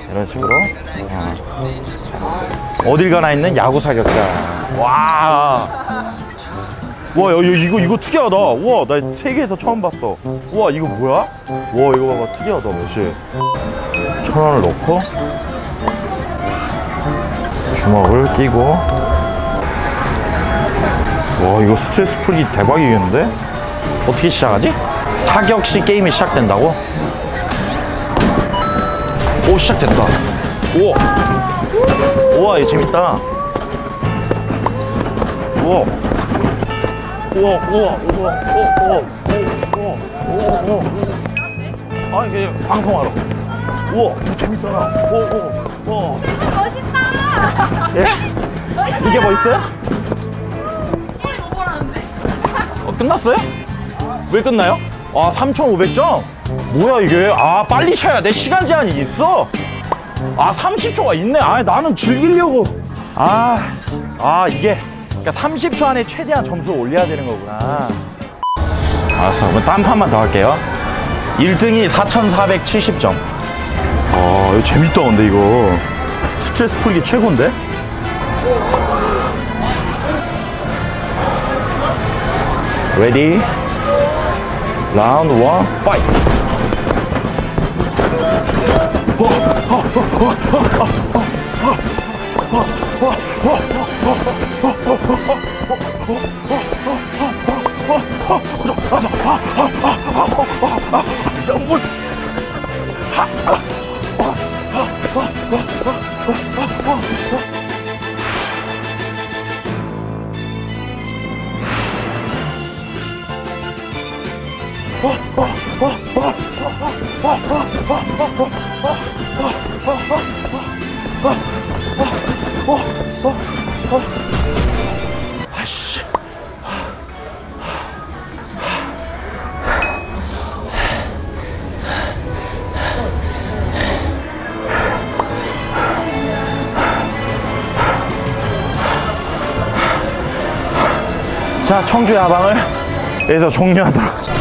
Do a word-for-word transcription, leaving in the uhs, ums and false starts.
이런 식으로. 어. 어딜 가나 있는 야구 사격장. 와. 와, 야, 이거 이거 특이하다. 와, 나 세계에서 처음 봤어. 와, 이거 뭐야? 와, 이거 봐봐, 특이하다. 그렇지. 천 원을 넣고 주먹을 끼고. 와, 이거 스트레스 풀기 대박이겠는데? 어떻게 시작하지? 타격 시 게임이 시작된다고? 오, 시작됐다. 우와. 우와, 이거 재밌다. 우와. 우와, 우와, 우와, 우와, 우와, 우와, 우와, 우와. 아, 이게 방송하러. 우와, 이거 재밌다. 우와, 우와, 우와. 멋있다. 예? 멋있어요. 이게 뭐 있어요? 게임 오버라는데. 어, 끝났어요? 왜 끝나요? 아, 삼천오백 점? 뭐야, 이게? 아, 빨리 쳐야 돼. 시간 제한이 있어? 아, 삼십 초가 있네. 아, 나는 즐기려고. 아, 아, 이게. 그러니까 삼십 초 안에 최대한 점수를 올려야 되는 거구나. 알았어, 그럼 딴 판만 더 할게요. 일 등이 사천사백칠십 점. 아, 이거 재밌다. 근데 이거 스트레스 풀기 최고인데? 레디 라운드 원 파이트. 아이씨. 자, 청주의 하방을 여기서 종료하도록 하자.